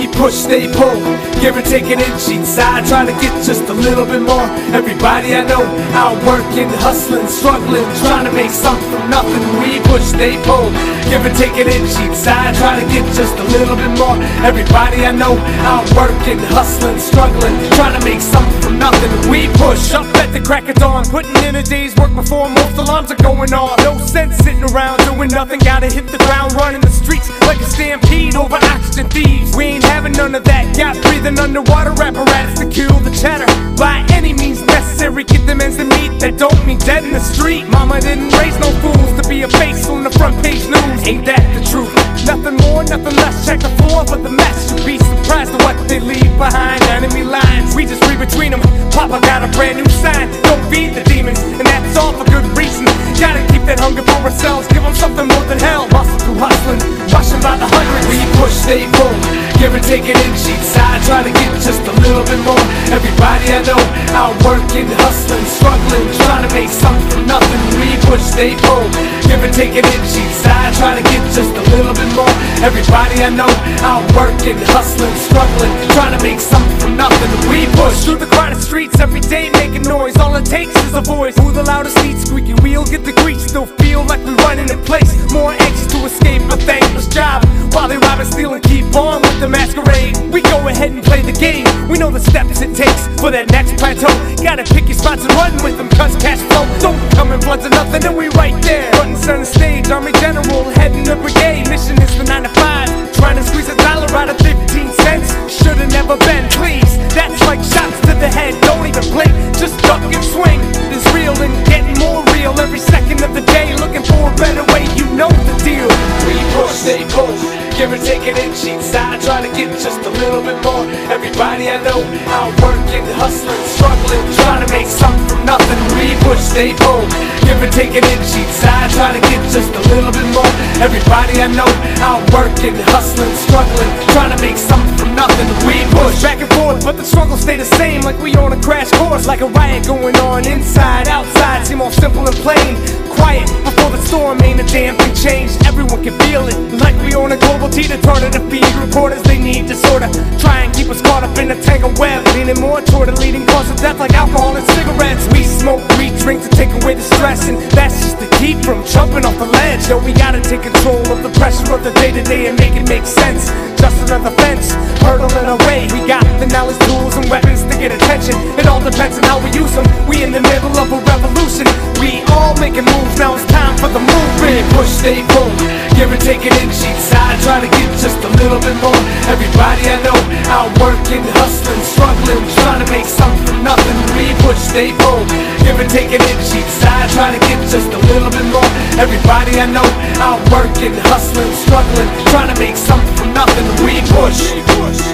We push, they pull, give and take an inch each side, trying to get just a little bit more. Everybody I know out working, hustling, struggling, trying to make something from nothing. We push, they pull, give and take an inch each side, trying to get just a little bit more. Everybody I know out working, hustling, struggling, trying to make something from nothing. We push up at the crack of dawn, putting in a day's work before most alarms are going off. No sense sitting around doing nothing, gotta hit the ground running the streets like a stampede over oxygen thieves. We ain't having none of that, got breathing underwater apparatus to kill the chatter. By any means necessary, get them ends to meet that don't mean dead in the street. Mama didn't raise no fools to be a face on the front page news. Ain't that the truth? Nothing more, nothing less. Check the floor for the mess. You'd be surprised at what they leave behind. Enemy lines, we just read between them. Papa got a brand new sign. Don't feed the demons, and that's all for good reason. Gotta keep that hunger for ourselves. Give them something more than hell. Muscle through hustling, rushing by the hundreds. We push, they pull, give and take an inch each side, trying to get just a little bit more. Everybody I know out working, hustling, struggling, trying to make something from nothing. We push, they pull, give and take an inch each side, trying to get just a little bit more. Everybody I know out working, hustling, struggling, trying to make something from nothing. We push through the crowded streets every day, making noise. All it takes is a voice. Who the loudest seat, squeaky wheel, get the grease. Still feel like we run into place, more anxious to escape a thankless job while they rob and steal and keep on with the masquerade. We go ahead and play the game. We know the steps it takes for that next plateau. Gotta pick your spots and run with them, cause cash flow don't come in floods of nothing, and we right there, front and center stage. Army general heading the brigade. Mission is the 9 to 5, trying to squeeze a dollar out of 15 cents. Should've never been, please. That's like shots to the head. Don't even blink, just duck and swing. It's real and getting more real every second of the day. Looking for a better way, you know the deal. We push, they pull, give and take an inch each side, trying to get just a little bit more. Everybody I know out working, hustling, struggling, trying to make something from nothing. We push, they pull, give and take an inch each side, trying to get just a little bit more. Everybody I know out working, hustling, struggling, trying to make something from nothing. We push back and forth, but the struggles stay the same, like we on a crash course, like a riot going on inside, outside. Seem all simple and plain. Quiet before the storm, ain't a damn thing changed. Everyone can feel it, like we on a global teeter totter to feed reporters. They need to sorta try and keep us caught up in a tangled web, leaning more toward a leading cause of death like alcohol and cigarettes. We smoke, we drink to take away the stress, and that's just to keep from jumping off the ledge. Yo, we gotta take control of the pressure of the day-to-day and make it make sense. Just another fence, hurdling our way. We got the knowledge, tools, and weapons to get attention. It all depends on how we use them. We in the middle of a revolution. We all making moves, now it's time for the movement. Push, they pull, give and take an inch each side, trying to get just a little bit more. Everybody I know out working, hustling, struggling, trying to make something from nothing. We push, they pull, give and take an inch each side, trying to get just a little bit more. Everybody I know out working, hustling, struggling, trying to make something from nothing. We push.